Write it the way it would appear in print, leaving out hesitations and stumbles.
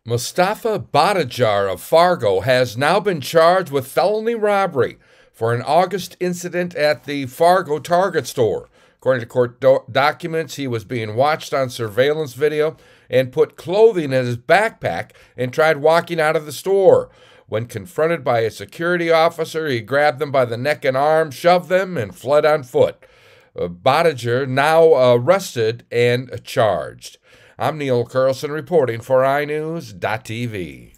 Mustafa Badajar of Fargo has now been charged with felony robbery for an August incident at the Fargo Target store. According to court documents, he was being watched on surveillance video and put clothing in his backpack and tried walking out of the store. When confronted by a security officer, he grabbed them by the neck and arm, shoved them, and fled on foot. Badajar now arrested and charged. I'm Neil Carlson reporting for iNewZ.TV.